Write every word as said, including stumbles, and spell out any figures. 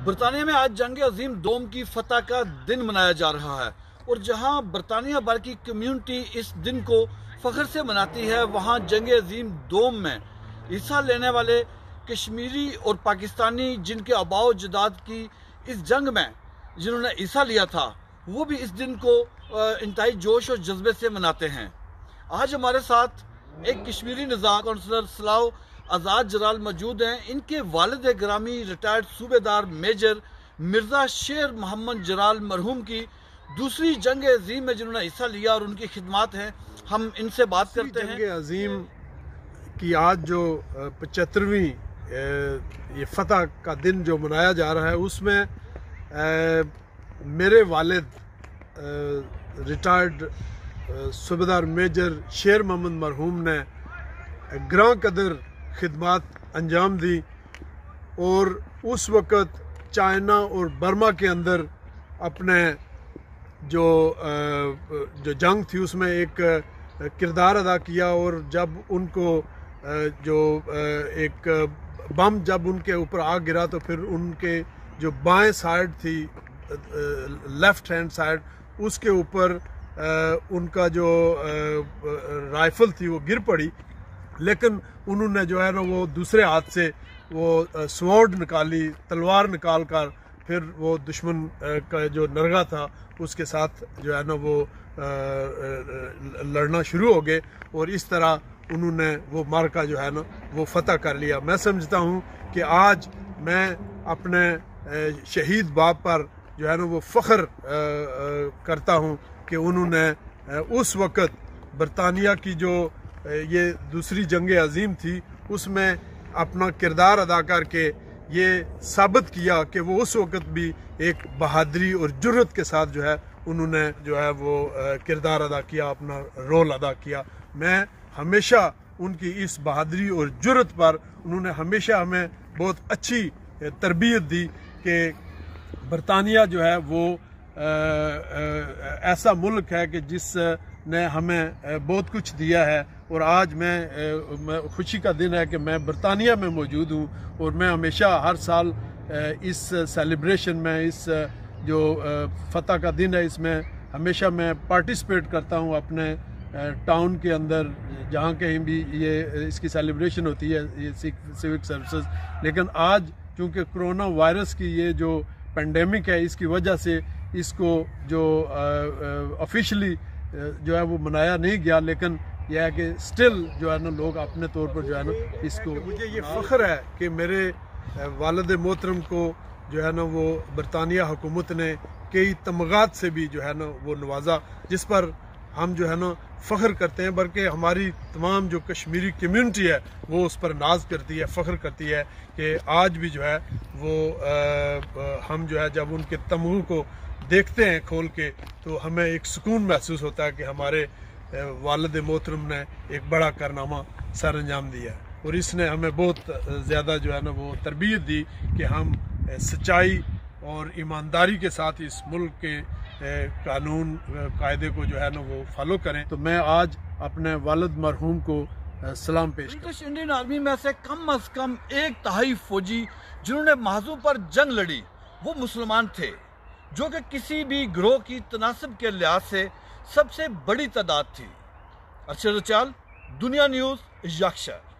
برطانیہ میں آج جنگ عظیم دوم کی فتح کا دن منایا جا رہا ہے اور جہاں برطانیہ بھر کی کمیونٹی اس دن کو فخر سے مناتی ہے، وہاں جنگ عظیم دوم میں حصہ لینے والے کشمیری اور پاکستانی جن کے آباء و اجداد کی اس جنگ میں جنہوں نے حصہ لیا تھا، وہ بھی اس دن کو انتہائی جوش اور جذبے سے مناتے ہیں۔ آج ہمارے ساتھ ایک کشمیری نژاد کونسلر صلاح آزاد جلال موجود ہیں۔ ان کے والد گرامی ریٹائرڈ صوبے دار میجر مرزا شیر محمد جلال مرحوم کی دوسری جنگ عظیم میں جنہوں نے حصہ لیا اور ان کی خدمات ہیں، ہم ان سے بات کرتے ہیں۔ جنگ عظیم کی آج جو پچہترویں یہ فتح کا دن جو منایا جا رہا ہے، اس میں میرے والد ریٹائرڈ صوبیدار میجر شیر محمد مرحوم نے گراں قدر خدمات انجام دی اور اس وقت چائنا اور برما کے اندر اپنے جو جو جنگ تھی اس میں ایک کردار ادا کیا، اور جب ان کو جو ایک بم جب ان کے اوپر آ گرا تو پھر ان کے جو بائیں سائیڈ تھی، لیفٹ ہینڈ سائیڈ، اس کے اوپر ان کا جو رائفل تھی وہ گر پڑی، لیکن انہوں نے جو ہے نا وہ دوسرے ہاتھ سے وہ سوارڈ نکالی، تلوار نکال کر پھر وہ دشمن کا جو نرغہ تھا اس کے ساتھ جو ہے نا وہ لڑنا شروع ہو گئے، اور اس طرح انہوں نے وہ معرکہ جو ہے نا وہ فتح کر لیا۔ میں سمجھتا ہوں کہ آج میں اپنے شہید باپ پر جو ہے نا وہ فخر کرتا ہوں کہ انہوں نے اس وقت برطانیہ کی جو یہ دوسری جنگ عظیم تھی اس میں اپنا کردار ادا کر کے یہ ثابت کیا کہ وہ اس وقت بھی ایک بہادری اور جرأت کے ساتھ جو ہے انہوں نے جو ہے وہ کردار ادا کیا، اپنا رول ادا کیا۔ میں ہمیشہ ان کی اس بہادری اور جرأت پر انہوں نے ہمیشہ ہمیں بہت اچھی تربیت دی کہ برطانیہ جو ہے وہ ایسا ملک ہے کہ جس نے ہمیں بہت کچھ دیا ہے، اور آج میں خوشی کا دن ہے کہ میں برطانیہ میں موجود ہوں، اور میں ہمیشہ ہر سال اس سیلیبریشن میں، اس جو فتح کا دن ہے، اس میں ہمیشہ میں پارٹیسپیٹ کرتا ہوں اپنے ٹاؤن کے اندر جہاں کہیں بھی یہ اس کی سیلیبریشن ہوتی ہے، یہ سیوک سروسز۔ لیکن آج چونکہ کرونا وائرس کی یہ جو پینڈیمک ہے، اس کی وجہ سے اس کو جو آفیشلی جو ہے وہ منایا نہیں گیا، لیکن یہ ہے کہ سٹل جو ہے نا لوگ اپنے طور پر جو ہے نا اس کو، مجھے یہ فخر ہے کہ میرے والد محترم کو جو ہے نا وہ برطانیہ حکومت نے کئی تمغات سے بھی جو ہے نا وہ نوازا، جس پر ہم جو ہے نا فخر کرتے ہیں، بلکہ ہماری تمام جو کشمیری کمیونٹی ہے وہ اس پر ناز کرتی ہے، فخر کرتی ہے کہ آج بھی جو ہے وہ ہم جو ہے جب ان کے تمغوں کو دیکھتے ہیں کھول کے تو ہمیں ایک سکون محسوس ہوتا ہے کہ ہمارے والد محترم نے ایک بڑا کارنامہ سر انجام دیا ہے، اور اس نے ہمیں بہت زیادہ جو ہے نا وہ تربیت دی کہ ہم سچائی اور ایمانداری کے ساتھ اس ملک کے قانون قاعدے کو جو ہے نا وہ فالو کریں۔ تو میں آج اپنے والد مرحوم کو سلام پیش کرتا ہوں۔ برٹش انڈین آرمی میں سے کم از کم ایک تہائی فوجی جنہوں نے محاذوں پر جنگ لڑی وہ مسلمان تھے، جو کہ کسی بھی گروہ کی تناسب کے لحاظ سے سب سے بڑی تعداد تھی۔ ارشد چال، دنیا نیوز، یاکشار۔